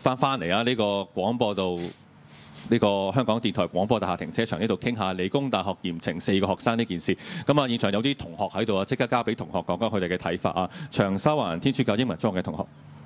翻嚟啊！呢個廣播道，呢個香港電台廣播大廈停車場呢度傾下理工大學嚴懲4個學生呢件事。咁啊，現場有啲同學喺度啊，即刻交俾同學講講佢哋嘅睇法啊。長沙灣天主教英文中學嘅同學。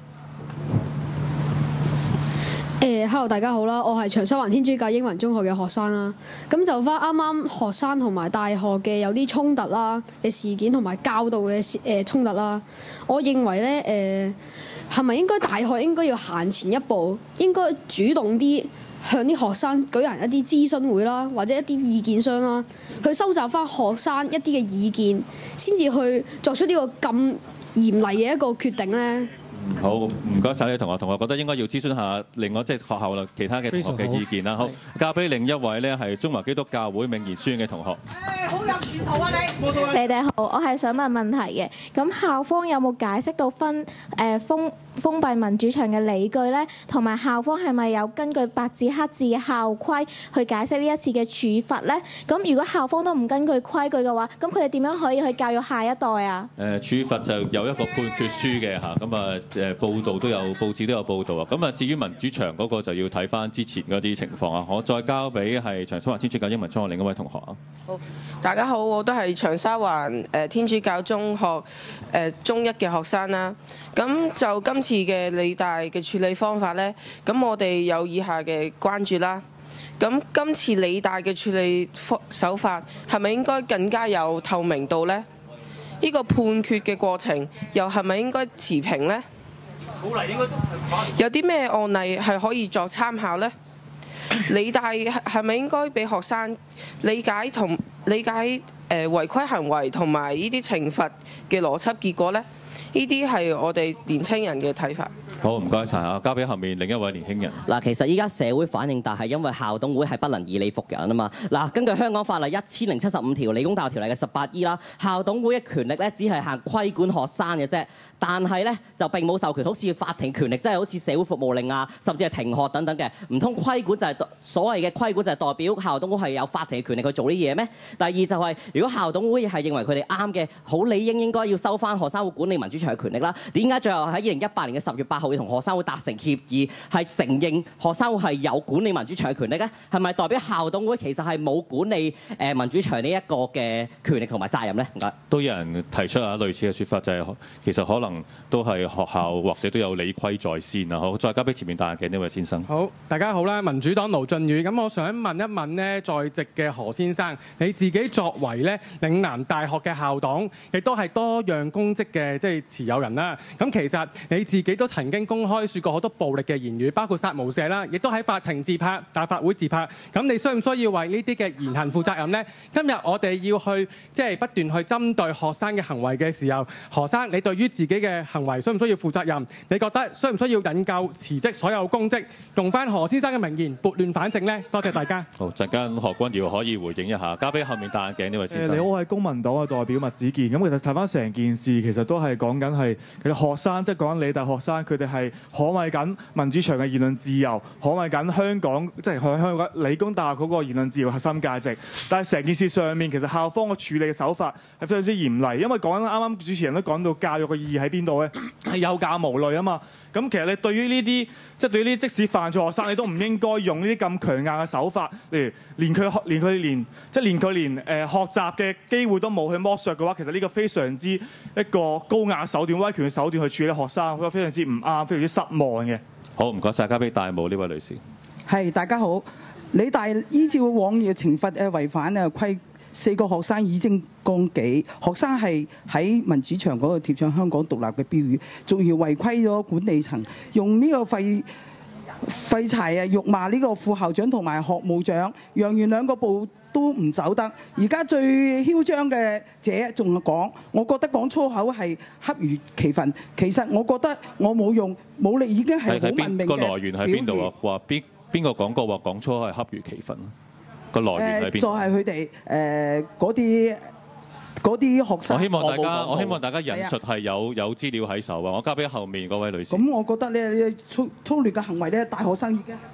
Hello 大家好啦，我係長沙灣天主教英文中學嘅學生啦。咁就翻啱啱學生同埋大學嘅有啲衝突啦嘅事件，同埋教導嘅衝突啦。我認為咧係咪應該大學應該要行前一步，應該主動啲向啲學生舉行一啲諮詢會啦，或者一啲意見箱啦，去收集翻學生一啲嘅意見，先至去作出呢個咁嚴厲嘅一個決定咧。 好，唔該晒你同學。同學覺得應該要諮詢下另外即係學校啦其他嘅同學嘅意見啦。好，交俾另一位呢係中華基督教會明賢書院嘅同學。 好有前途啊你！ 你哋好，我係想問問題嘅。咁校方有冇解釋到封閉民主牆嘅理據呢？同埋校方係咪有根據白紙黑字嘅校規去解釋呢一次嘅處罰呢？咁如果校方都唔根據規矩嘅話，咁佢哋點樣可以去教育下一代啊？ 處罰就有一個判決書嘅嚇，咁啊報道都有報紙都有報道啊。咁啊至於民主牆嗰個就要睇翻之前嗰啲情況啊。我再交俾係長沙灣天主教英文中學另一位同學啊。 好，大家好，我都係長沙灣天主教中學中一嘅學生啦。咁就今次嘅理大嘅處理方法呢，咁我哋有以下嘅關注啦。咁今次理大嘅處理手法係咪應該更加有透明度呢？呢個判決嘅過程又係咪應該持平呢？有啲咩案例係可以作參考呢？理大係咪應該俾學生理解違規行為同埋呢啲懲罰嘅邏輯結果呢？呢啲係我哋年青人嘅睇法。 好，唔該晒啊！交俾後面另一位年輕人。 嗱，其實依家社會反應大係因為校董會係不能以理服人啊嘛。嗱，根據香港法例1075條理工大學條例嘅18E啦，校董會嘅權力咧只係限規管學生嘅啫，但係咧就並冇授權好似法庭權力，即係好似社會服務令啊，甚至係停學等等嘅。唔通規管就係所謂嘅規管就係代表校董會係有法庭嘅權力去做呢啲嘢咩？第二就係如果校董會係認為佢哋啱嘅，好理應該要收翻學生會管理民主牆嘅權力啦。點解最後喺2018年嘅10月8號要同學生會達成協議，係承認學生會係有管理民主牆嘅權力咧？係咪代表校董會其實係冇管理民主牆呢一個嘅權力同埋責任咧？唔該。 都有人提出啊類似嘅説法，就係其實可能都係學校或者都有理虧在先啊。好，再交俾前面戴眼鏡呢位先生。 好，大家好啦，民主黨盧俊宇。咁我想問一問呢，在席嘅何先生，你自己作為咧嶺南大學嘅校董，亦都係多樣公職嘅即係持有人啦。咁其實你自己都曾經公開説過好多暴力嘅言語，包括殺無赦啦，亦都喺法庭自拍、大法會自拍。咁你需唔需要為呢啲嘅言行負責任呢？今日我哋要去即係不斷去針對學生嘅行為嘅時候，何生你對於自己嘅行為需唔需要負責任？你覺得需唔需要引咎辭職所有公職，用翻何先生嘅名言撥亂反正呢？多謝大家。 好，陣間何君堯可以回應一下，交俾後面戴眼鏡呢位先生。 你好，我係公民黨嘅代表麥子健。咁其實睇翻成件事，其實都係講緊係其實學生，即係講緊理大學生，佢哋係捍衞緊民主牆嘅言論自由，捍衞緊香港即係香港理工大學嗰個言論自由核心價值。但係成件事上面，其實校方嘅處理嘅手法係非常之嚴厲，因為講緊啱啱主持人都講到教育嘅意義喺邊度咧，係有教無類啊嘛。咁其實你對於呢啲對於呢啲即使犯錯學生，你都唔應該用呢啲咁強硬嘅手法，例如連佢連學習嘅機會都冇去剝削嘅話，其實呢個非常之一個高壓手段、威權嘅手段去處理學生，我覺得非常之唔啱，非常之失望嘅。 好，唔該晒，交俾大帽呢位女士。 係，大家好，理大依照往日嘅懲罰違反規，4個學生已經降紀，學生係喺民主牆嗰度貼上香港獨立嘅標語，仲要違規咗管理層，用呢個廢柴辱罵呢個副校長同埋學務長，楊元兩個步都唔走得。而家最囂張嘅者仲講，我覺得講粗口係恰如其分。其實我覺得我冇用武力已經係好文明嘅。 個來源喺邊度啊？話邊個講過話講粗口係恰如其分啊？個來源喺邊？ 就係佢哋嗰啲學生。 我希望大家引述係有資料喺手啊！我交俾後面嗰位女士。 咁我覺得咧粗劣嘅行為咧，大學生已經。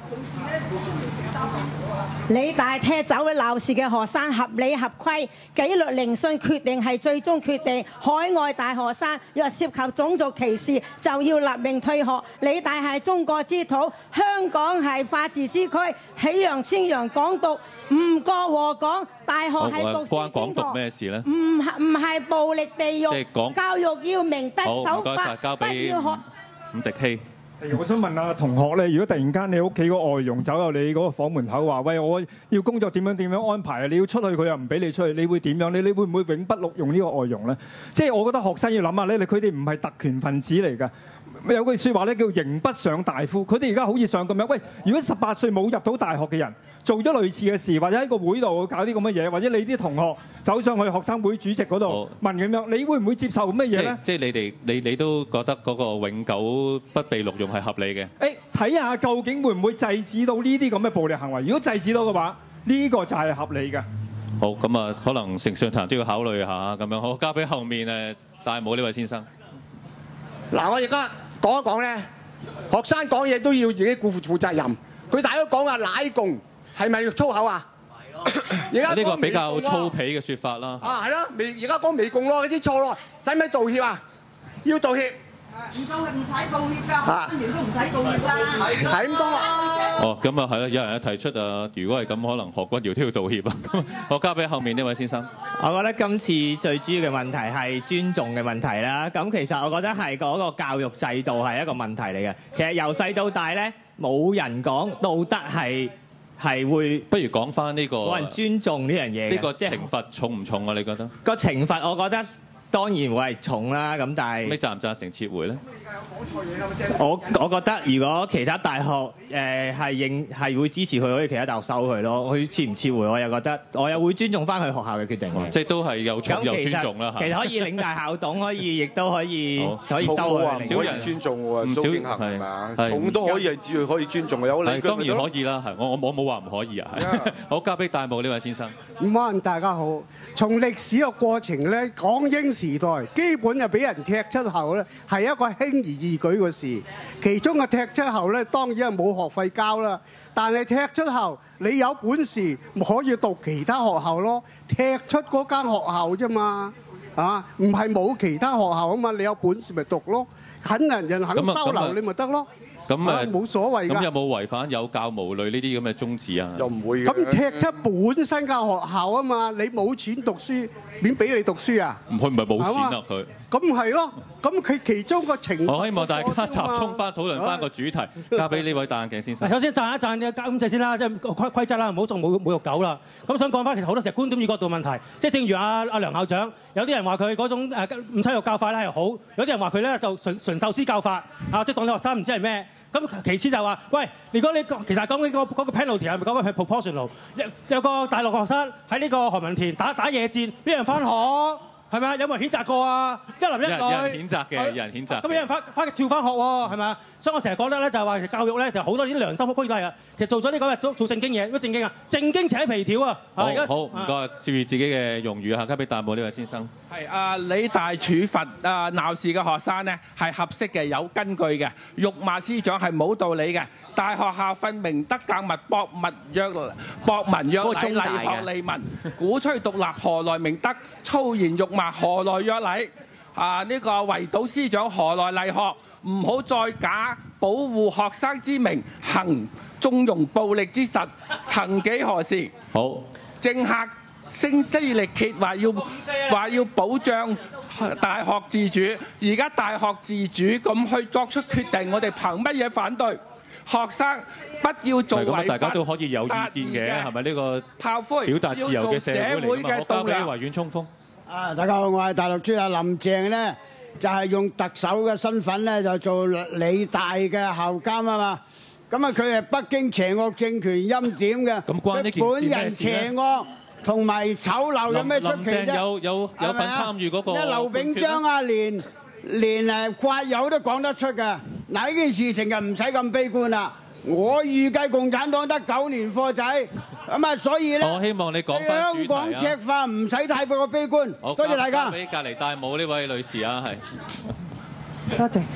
理大踢走鬧事嘅學生合理合規，紀律聆訊決定係最終決定。海外大學生若涉及種族歧視，就要立命退學。理大係中國之土，香港係法治之區，起揚宣揚港獨，唔過和港。大學係讀書天堂， 咩事咧？ 唔係暴力地獄。 即係講教育要明德守法，不要學。 伍迪希。 我想問下同學咧，如果突然間你屋企個外傭走入你嗰個房門口話：喂，我要工作點樣安排啊？你要出去，佢又唔俾你出去，你會點樣？你會唔會永不錄用呢個外傭咧？即係我覺得學生要諗下咧，佢哋唔係特權分子嚟㗎。有句説話咧叫刑不上大夫，佢哋而家好似上咁樣。喂，如果18歲冇入到大學嘅人，做咗類似嘅事，或者喺個會度搞啲咁嘅嘢，或者你啲同學走上去學生會主席嗰度問咁樣，你會唔會接受咁嘅嘢咧？ 即係你都覺得嗰個永久不被錄用係合理嘅？ 睇下究竟會唔會制止到呢啲咁嘅暴力行為？如果制止到嘅話，呢個就係合理嘅。 好，咁啊，可能承上壇都要考慮下咁樣。好，交俾後面戴帽呢位先生。 嗱，我而家講一講咧，學生講嘢都要自己負責任。佢大家講話奶共係咪粗口啊？而家呢個比較粗鄙嘅説法啦。 啊，係咯，而家講微共咯，啲錯咯，使唔使道歉啊？要道歉。 唔道歉唔使道歉㗎，官員都唔使道歉啦。 係咁多啊。 哦，咁啊係啦，有人提出如果係咁，可能何君堯都要道歉啊。我交俾後面呢位先生。 我覺得今次最主要嘅問題係尊重嘅問題啦。咁其實我覺得係嗰個教育制度係一個問題嚟嘅。其實由細到大咧，冇人講道德係會。不如講翻呢個冇人尊重呢樣嘢。 呢個懲罰重唔重啊？你覺得？ 個懲罰我覺得當然會係重啦。咁但係你贊唔贊成撤回咧？ 我覺得如果其他大學係會支持佢，可以其他大學收佢咯。佢撤唔撤回，我又覺得我又會尊重翻佢學校嘅決定嘅。 即係都係有重有尊重啦。 其實可以領大校董亦都可以收佢。 唔少人尊重喎，蘇敬恒係嘛？重都可以係可以尊重嘅，有理據。 當然可以啦，係我冇話唔可以啊。好，交俾戴帽呢位先生。 午安，大家好。從歷史嘅過程咧，港英時代基本就俾人踢出後咧，係一個輕而易舉嘅事。其中嘅踢出後咧，當然係冇學費交啦。但係踢出後，你有本事可以讀其他學校咯。踢出嗰間學校啫嘛，唔係冇其他學校啊嘛。你有本事咪讀咯，肯人肯收留你咪得咯。 咁冇所謂㗎。 咁有冇違反有教無類呢啲咁嘅宗旨啊？ 又唔會嘅。 咁踢出本身間學校啊嘛，你冇錢讀書，邊俾你讀書啊？ 佢唔係冇錢啊，佢。 咁係咯，咁佢其中個情況。 我希望大家集中翻討論翻個主題，交俾呢位戴眼鏡先生。 首先讚一讚嘅監製先啦，即係規則啦，唔好做侮辱狗啦。咁想講翻，其實好多時候觀點與角度問題，即係正如阿梁校長，有啲人話佢嗰種唔體育教法咧係好，有啲人話佢咧就純壽司教法，即係當你學生唔知係咩。咁其次就話，喂，如果你其實講緊嗰個 penalty 係咪講緊係 proportional？有個大陸學生喺呢個何文田打夜戰，俾人翻學，係咪啊？有冇人譴責過啊？一男一女。 有人譴責嘅，有人譴責。 咁有人跳翻學喎，係咪啊？所以我成日覺得咧，就係話教育咧就好多啲良心規例啊。其實做咗呢個做正經嘢，乜正經啊？正經扯皮條啊！ 好，唔該，注意自己嘅用語啊！交俾戴帽呢位先生。 係理大處罰鬧事嘅學生呢係合適嘅，有根據嘅。辱罵師長係冇道理嘅。大學校訓明德格物，博文約禮，禮學利民，鼓吹獨立，何來明德？粗言辱罵，何來約禮？呢個圍堵師長，何來禮學？唔好再假保護學生之名，行縱容暴力之實，曾幾何時？ 好， 政客聲嘶力竭話要保障大學自主，而家大學自主咁去作出決定，我哋憑乜嘢反對？學生不要做違法， 大家都可以有意見嘅，係咪呢個表達自由嘅社會嚟㗎嘛？我交俾維園衝鋒。 大家好，我係大陸專家林鄭咧。就係用特首嘅身份咧，就做理大嘅校監啊嘛。咁啊，佢係北京邪惡政權欽點嘅。 咁關呢件事咩事咧？ 本人邪惡同埋醜陋有咩出奇啫？ 有份參與嗰個。 劉炳章啊，連刮友都講得出嘅。嗱，呢件事情就唔使咁悲觀啦。我預計共產黨得9年課仔，咁啊，所以咧， 我希望你講翻主題啊。 香港赤化唔使太過悲觀。多謝大家。 俾隔離戴帽呢位女士啊，係。 多謝。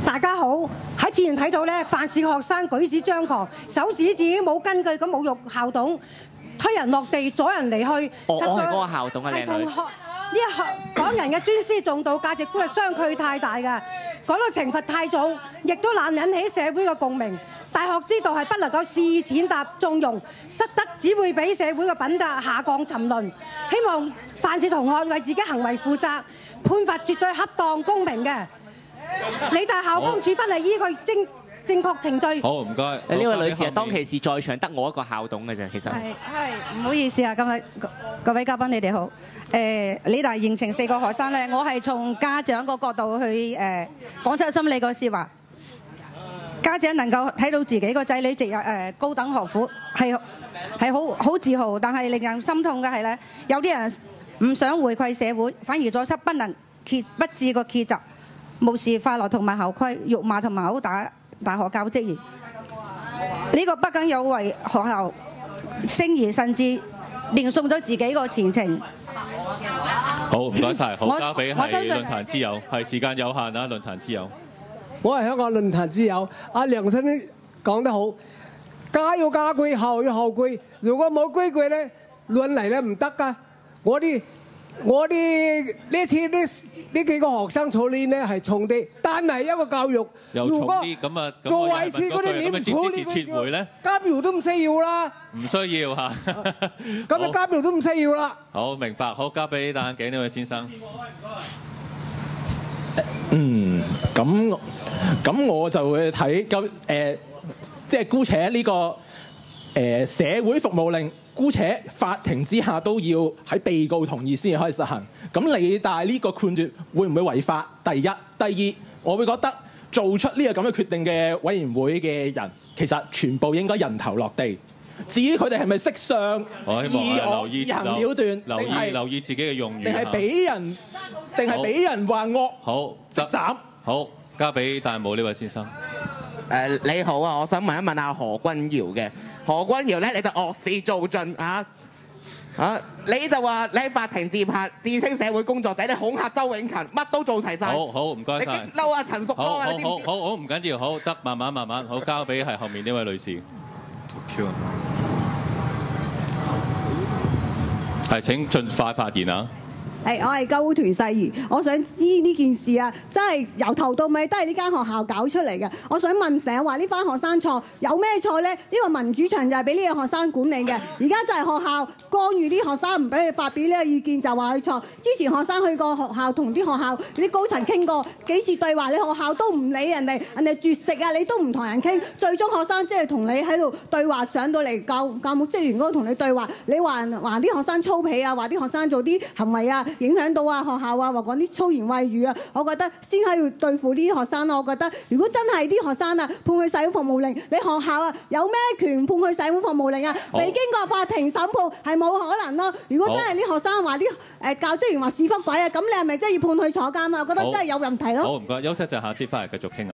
大家好，喺片段睇到咧，犯事學生舉止張狂，手指自己冇根據咁侮辱校董，推人落地，阻人離去。 我係嗰個校董嘅靚女。 呢一項港人嘅尊師重道價值觀係相距太大㗎，講到懲罰太重，亦都難引起社會嘅共鳴。大學之道係不能夠肆意踐踏縱容，失德只會俾社會嘅品德下降沉淪。希望犯事同學為自己行為負責，判罰絕對恰當公平嘅。理大校方處分係依據正確程序。 好，唔該。 呢位女士啊，當其時在場得我一個校董嘅啫，其實。 係唔好意思啊，今日各位嘉賓你哋好。理大認情4個學生咧，我係從家長個角度去講出心理個説話。家長能夠睇到自己個仔女直入高等學府，係好自豪，但係令人心痛嘅係咧，有啲人唔想回饋社會，反而阻塞不治個痼疾，無視法律同埋校規，辱罵同埋毆打大學教職員。呢個不僅有違學校聲譽，甚至連送咗自己個前程。 好，唔該晒，好交俾係論壇之友，係時間有限啊，論壇之友。 我係香港論壇之友，阿梁生講得好，家要家規，校要校規。如果冇規矩咧，亂嚟咧唔得㗎。我哋呢次呢幾個學生處理咧係重啲，但係一個教育， 又重啲咁啊！ 做壞事嗰啲你唔處理撤回咧， 監獄都唔需要啦。 唔需要嚇。 咁啊監獄都唔需要啦。 好明白，好交俾戴眼鏡呢位先生。 咁我就會睇咁即係姑且呢個社會服務令，姑且法庭之下都要喺被告同意先至可以實行。咁理大呢個判斷會唔會違法？第一，第二，我會覺得做出呢個咁嘅決定嘅委員會嘅人，其實全部應該人頭落地。至於佢哋係咪識相、 我希望自行了斷， 留意自己嘅用語， 定係俾人話惡？ 好， 斬。 好，交俾大帽呢位先生。 你好啊，我想問一問阿何君堯嘅。何君堯咧，你就惡事做盡啊！你就話你喺法庭自拍，自稱社會工作者，你恐嚇周永勤，乜都做齊晒。 好，唔該晒。 你激嬲啊陳淑莊啊！ 好，唔緊要，好得慢慢，好交俾係後面呢位女士。係請盡快發言啊！ 係，我係救護團世儀，我想知呢件事啊，真係由頭到尾都係呢間學校搞出嚟嘅。我想問成日話呢班學生錯，有咩錯呢？呢個民主牆就係俾呢個學生管理嘅，而家就係學校干預啲學生，唔俾佢發表呢個意見，就話佢錯。之前學生去過學校，同啲學校啲高層傾過幾次對話，你學校都唔理人哋絕食啊，你都唔同人傾，最終學生即係同你喺度對話，上到嚟教務職員嗰度同你對話，你話啲學生粗鄙啊，話啲學生做啲行為啊，影響到啊學校啊，或講啲粗言穢語啊，我覺得先係要對付呢啲學生咯。我覺得如果真係啲學生啊判佢社會服務令，你學校啊有咩權判佢社會服務令啊？未經過法庭審判係冇可能咯。如果真係啲學生話啲教職員話屎忽鬼啊，咁你係咪真係要判佢坐監啊？我覺得真係有問題咯。 好，唔該，休息陣，下節翻嚟繼續傾。